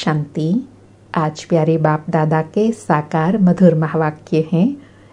शांति। आज प्यारे बाप दादा के साकार मधुर महावाक्य हैं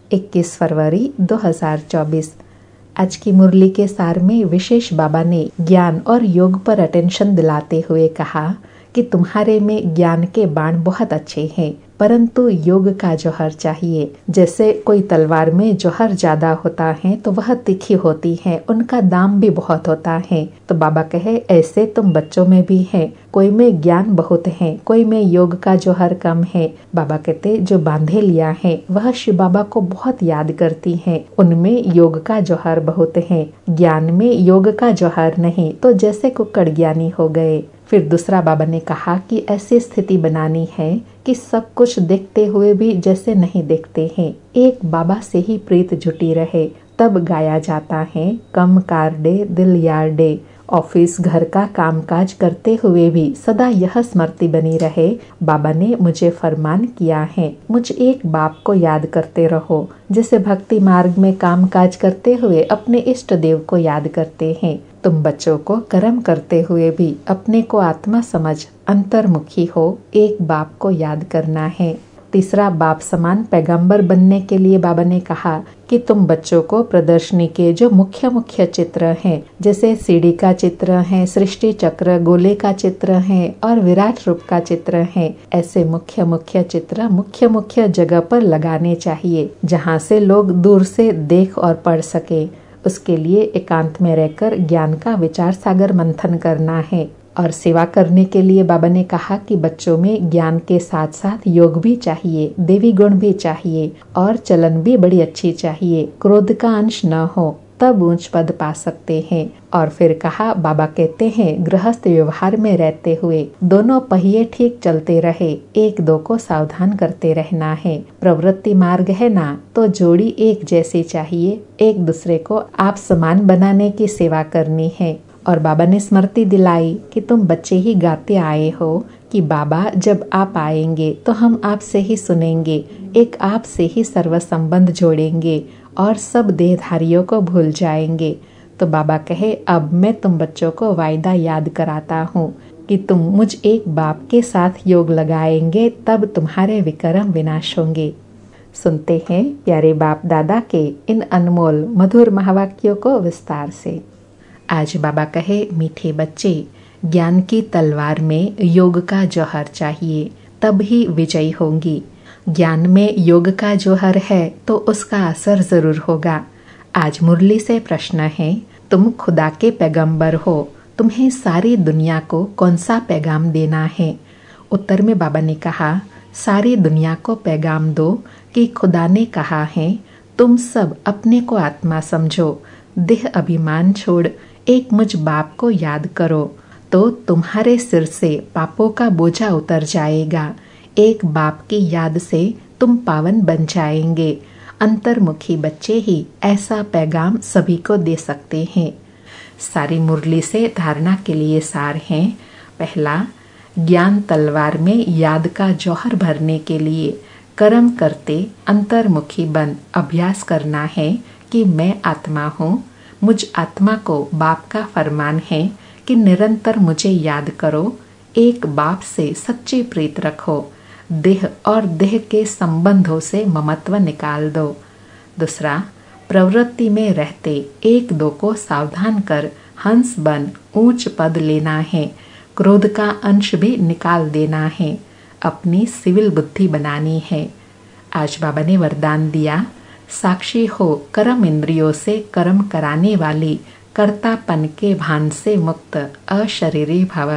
21 फरवरी 2024। आज की मुरली के सार में विशेष बाबा ने ज्ञान और योग पर अटेंशन दिलाते हुए कहा कि तुम्हारे में ज्ञान के बाण बहुत अच्छे हैं, परंतु योग का जौहर चाहिए। जैसे कोई तलवार में जौहर ज्यादा होता है तो वह तीखी होती है, उनका दाम भी बहुत होता है। तो बाबा कहे ऐसे तुम बच्चों में भी है, कोई में ज्ञान बहुत है, कोई में योग का जौहर कम है। बाबा कहते जो बांधे लिया है वह शिव बाबा को बहुत याद करती है, उनमें योग का जौहर बहुत है, ज्ञान में योग का जौहर नहीं, तो जैसे कुक्कड़ ज्ञानी हो गए। फिर दूसरा बाबा ने कहा कि ऐसी स्थिति बनानी है कि सब कुछ देखते हुए भी जैसे नहीं देखते हैं, एक बाबा से ही प्रीत जुटी रहे, तब गाया जाता है कम कार डे दिल यार डे। ऑफिस घर का कामकाज करते हुए भी सदा यह स्मृति बनी रहे, बाबा ने मुझे फरमान किया है, मुझ एक बाप को याद करते रहो। जैसे भक्ति मार्ग में कामकाज करते हुए अपने इष्ट देव को याद करते हैं, तुम बच्चों को कर्म करते हुए भी अपने को आत्मा समझ अंतर्मुखी हो, एक बाप को याद करना है। तीसरा बाप समान पैगंबर बनने के लिए बाबा ने कहा कि तुम बच्चों को प्रदर्शनी के जो मुख्य मुख्य चित्र हैं, जैसे सीढ़ी का चित्र है, सृष्टि चक्र, गोले का चित्र है और विराट रूप का चित्र है, ऐसे मुख्य मुख्य चित्र मुख्य मुख्य जगह पर लगाने चाहिए, जहाँ से लोग दूर से देख और पढ़ सके। उसके लिए एकांत में रहकर ज्ञान का विचार सागर मंथन करना है। और सेवा करने के लिए बाबा ने कहा कि बच्चों में ज्ञान के साथ साथ योग भी चाहिए, देवी गुण भी चाहिए और चलन भी बड़ी अच्छी चाहिए, क्रोध का अंश न हो, तब ऊंच पद पा सकते हैं। और फिर कहा बाबा कहते हैं गृहस्थ व्यवहार में रहते हुए दोनों पहिए ठीक चलते रहे, एक दो को सावधान करते रहना है। प्रवृत्ति मार्ग है ना, तो जोड़ी एक जैसी चाहिए, एक दूसरे को आप समान बनाने की सेवा करनी है। और बाबा ने स्मृति दिलाई कि तुम बच्चे ही गाते आए हो कि बाबा जब आप आएंगे तो हम आपसे ही सुनेंगे, एक आप से ही सर्व संबंध जोड़ेंगे और सब देहधारियों को भूल जाएंगे। तो बाबा कहे अब मैं तुम बच्चों को वायदा याद कराता हूँ कि तुम मुझ एक बाप के साथ योग लगाएंगे, तब तुम्हारे विक्रम विनाश होंगे। सुनते हैं प्यारे बाप दादा के इन अनमोल मधुर महावाक्यों को विस्तार से। आज बाबा कहे मीठे बच्चे, ज्ञान की तलवार में योग का जौहर चाहिए, तब ही विजयी होंगी। ज्ञान में योग का जौहर है तो उसका असर जरूर होगा। आज मुरली से प्रश्न है, तुम खुदा के पैगंबर हो, तुम्हें सारी दुनिया को कौन सा पैगाम देना है? उत्तर में बाबा ने कहा सारी दुनिया को पैगाम दो कि खुदा ने कहा है तुम सब अपने को आत्मा समझो, देह अभिमान छोड़ एक मुझ बाप को याद करो, तो तुम्हारे सिर से पापों का बोझा उतर जाएगा। एक बाप की याद से तुम पावन बन जाएंगे। अंतर्मुखी बच्चे ही ऐसा पैगाम सभी को दे सकते हैं। सारी मुरली से धारणा के लिए सार हैं। पहला, ज्ञान तलवार में याद का जौहर भरने के लिए कर्म करते अंतर्मुखी बन अभ्यास करना है कि मैं आत्मा हूँ, मुझ आत्मा को बाप का फरमान है कि निरंतर मुझे याद करो, एक बाप से सच्ची प्रीत रखो, देह और देह के संबंधों से ममत्व निकाल दो। दूसरा, प्रवृत्ति में रहते एक दो को सावधान कर हंस बन ऊंच पद लेना है, क्रोध का अंश भी निकाल देना है, अपनी सिविल बुद्धि बनानी है। आज बाबा ने वरदान दिया, साक्षी हो कर्म इंद्रियों से कर्म कराने वाली, कर्तापन के भान से मुक्त अशरीरी भव।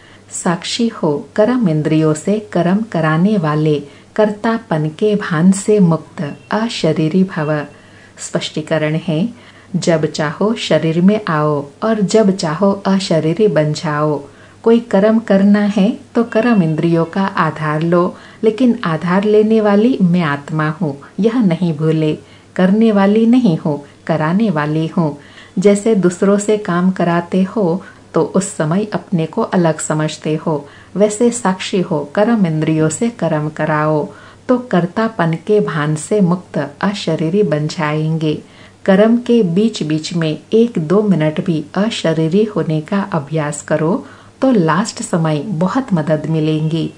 साक्षी हो कर्म इंद्रियों से कर्म कराने वाले, कर्तापन के भान से मुक्त अशरीरी भव। स्पष्टीकरण है, जब चाहो शरीर में आओ और जब चाहो अशरीरी बन जाओ। कोई कर्म करना है तो कर्म इंद्रियों का आधार लो, लेकिन आधार लेने वाली मैं आत्मा हूँ, यह नहीं भूले। करने वाली नहीं हूँ, कराने वाली हूँ। जैसे दूसरों से काम कराते हो तो उस समय अपने को अलग समझते हो, वैसे साक्षी हो कर्म इंद्रियों से कर्म कराओ तो कर्तापन के भान से मुक्त अशरीरी बन जाएंगे। कर्म के बीच बीच में 1-2 मिनट भी अशरीरी होने का अभ्यास करो तो लास्ट समय बहुत मदद मिलेंगी।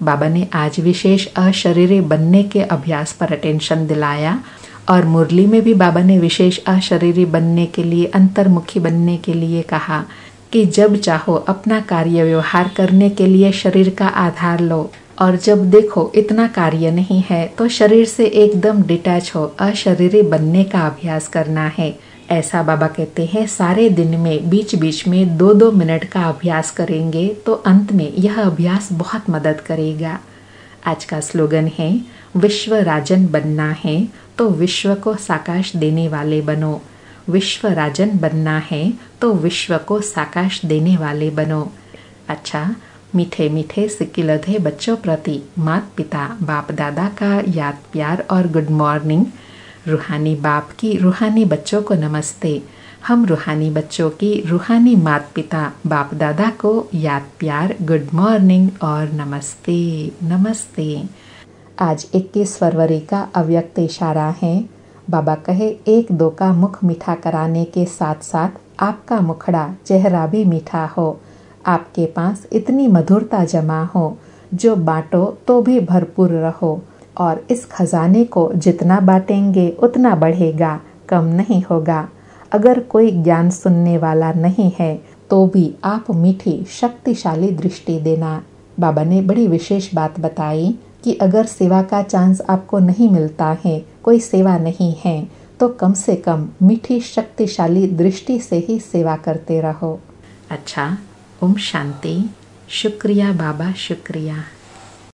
बाबा ने आज विशेष अशरीरी बनने के अभ्यास पर अटेंशन दिलाया और मुरली में भी बाबा ने विशेष अशरीरी बनने के लिए, अंतर्मुखी बनने के लिए कहा कि जब चाहो अपना कार्य व्यवहार करने के लिए शरीर का आधार लो और जब देखो इतना कार्य नहीं है तो शरीर से एकदम डिटैच हो अशरीरी बनने का अभ्यास करना है। ऐसा बाबा कहते हैं सारे दिन में बीच बीच में 2-2 मिनट का अभ्यास करेंगे तो अंत में यह अभ्यास बहुत मदद करेगा। आज का स्लोगन है विश्व राजन बनना है तो विश्व को साकाश देने वाले बनो। विश्व राजन बनना है तो विश्व को साकाश देने वाले बनो। अच्छा, मीठे मीठे सिक्किलधे बच्चों प्रति माता पिता बाप दादा का याद प्यार और गुड मॉर्निंग। रूहानी बाप की रूहानी बच्चों को नमस्ते। हम रूहानी बच्चों की रूहानी माता पिता बाप दादा को याद प्यार, गुड मॉर्निंग और नमस्ते नमस्ते। आज 21 फरवरी का अव्यक्त इशारा है। बाबा कहे 1-2 का मुख मीठा कराने के साथ साथ आपका मुखड़ा चेहरा भी मीठा हो। आपके पास इतनी मधुरता जमा हो जो बांटो तो भी भरपूर रहो और इस खजाने को जितना बांटेंगे उतना बढ़ेगा, कम नहीं होगा। अगर कोई ज्ञान सुनने वाला नहीं है तो भी आप मीठी शक्तिशाली दृष्टि देना। बाबा ने बड़ी विशेष बात बताई कि अगर सेवा का चांस आपको नहीं मिलता है, कोई सेवा नहीं है, तो कम से कम मीठी शक्तिशाली दृष्टि से ही सेवा करते रहो। अच्छा, ओम शांति। शुक्रिया बाबा, शुक्रिया।